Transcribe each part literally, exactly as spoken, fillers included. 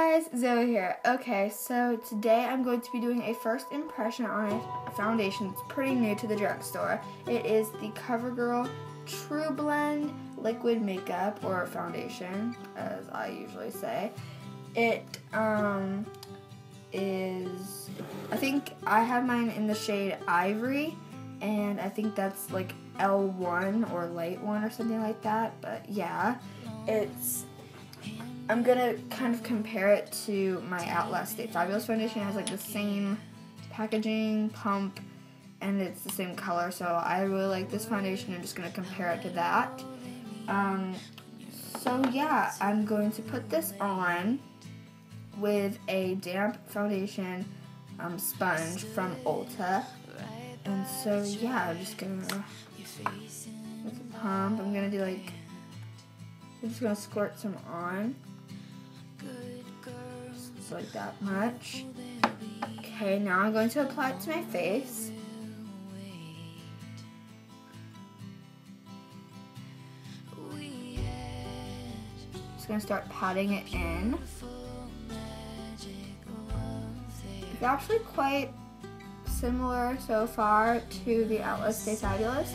Hey guys, Zoe here. Okay, so today I'm going to be doing a first impression on a foundation that's pretty new to the drugstore. It is the CoverGirl True Blend Liquid Makeup, or foundation, as I usually say. It um is, I think I have mine in the shade Ivory, and I think that's like L one or Light one or something like that, but yeah, it's I'm gonna kind of compare it to my Outlast Stay Fabulous foundation. It has like the same packaging, pump, and it's the same color, so I really like this foundation. I'm just gonna compare it to that. Um, so yeah, I'm going to put this on with a damp foundation um, sponge from Ulta. And so yeah, I'm just gonna, with the pump, I'm gonna do like, I'm just gonna squirt some on. Just like that much. Okay, now I'm going to apply it to my face. Just gonna start patting it in. It's actually quite similar so far to the Outlast Stay Fabulous.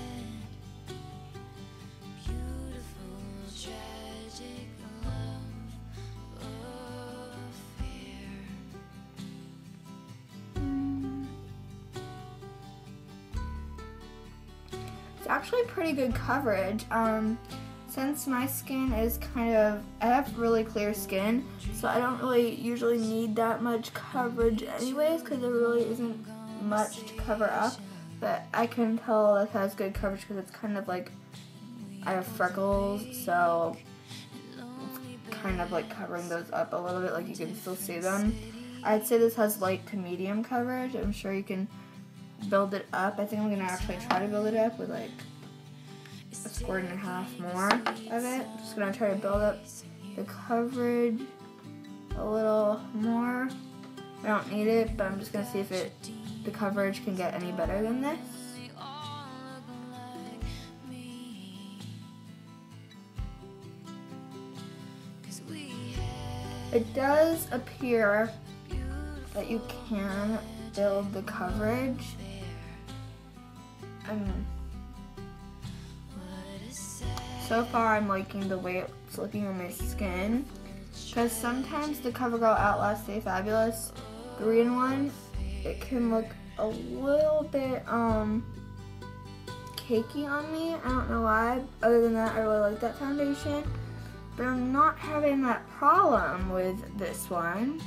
It's actually pretty good coverage. Um, since my skin is kind of, I have really clear skin, so I don't really usually need that much coverage anyways, because there really isn't much to cover up. But I can tell it has good coverage because it's kind of like, I have freckles, so it's kind of like covering those up a little bit, like you can still see them. I'd say this has light to medium coverage. I'm sure you can build it up. I think I'm gonna actually try to build it up with like a squirt and a half more of it. Just gonna try to build up the coverage a little more. I don't need it, but I'm just gonna see if it the coverage can get any better than this. It does appear that you can build the coverage. Um, so far I'm liking the way it's looking on my skin, because sometimes the CoverGirl Outlast Stay Fabulous three in one, it can look a little bit um cakey on me. I don't know why. Other than that, I really like that foundation, but I'm not having that problem with this one.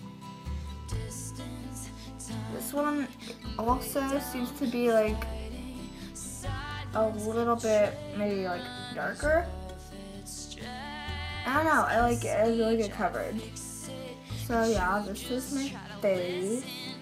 This one also seems to be like a little bit maybe like darker. I don't know, I like it. It has really good coverage. So yeah, this is my face.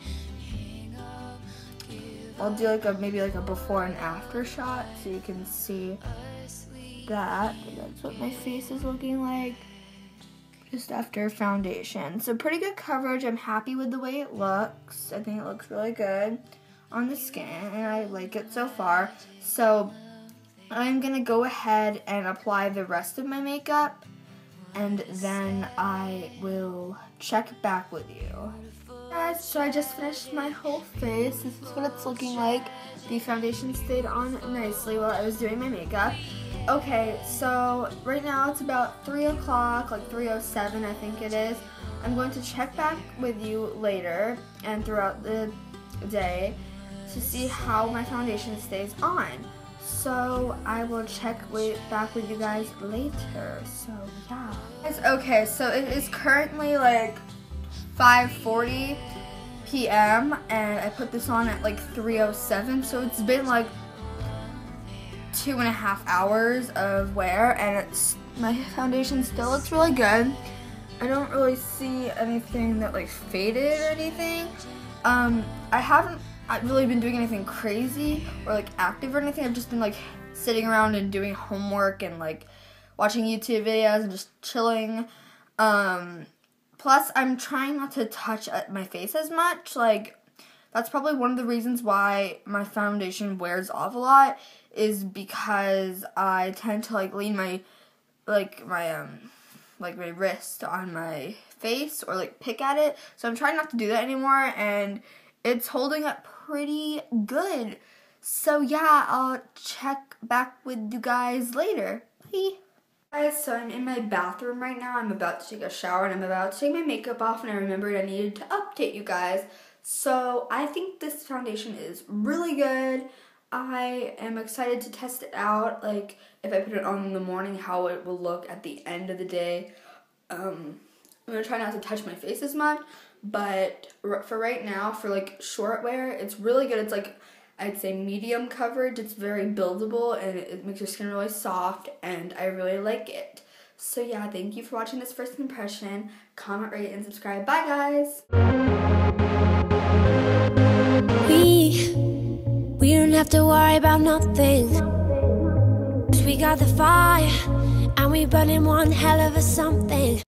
I'll do like a maybe like a before and after shot so you can see that. That's what my face is looking like just after foundation. So pretty good coverage. I'm happy with the way it looks. I think it looks really good on the skin, and I like it so far. So I'm gonna go ahead and apply the rest of my makeup, and then I will check back with you. Guys, so I just finished my whole face. This is what it's looking like. The foundation stayed on nicely while I was doing my makeup. Okay, so right now it's about three o'clock, like three oh seven I think it is. I'm going to check back with you later and throughout the day to see how my foundation stays on. So I will check with, back with you guys later, so yeah. Guys, okay, so it is currently like five forty p m and I put this on at like three oh seven, so it's been like two and a half hours of wear, and it's my foundation still looks really good. I don't really see anything that like faded or anything. Um, I haven't I've really been doing anything crazy or like active or anything. I've just been like sitting around and doing homework and like watching YouTube videos and just chilling. Um, plus, I'm trying not to touch my face as much. Like, that's probably one of the reasons why my foundation wears off a lot, is because I tend to like lean my like my um like my wrist on my face or like pick at it. So I'm trying not to do that anymore, and it's holding up pretty good. So yeah, I'll check back with you guys later. Bye. Guys, so I'm in my bathroom right now. I'm about to take a shower and I'm about to take my makeup off, and I remembered I needed to update you guys. So I think this foundation is really good. I am excited to test it out, like if I put it on in the morning, how it will look at the end of the day. Um, I'm going to try not to touch my face as much, but for right now, for like short wear, it's really good. It's like, I'd say medium coverage. It's very buildable and it makes your skin really soft, and I really like it. So yeah, thank you for watching this first impression. Comment, rate, and subscribe. Bye guys! We, we don't have to worry about nothing, 'cause we got the fire and we burning one hell of a something.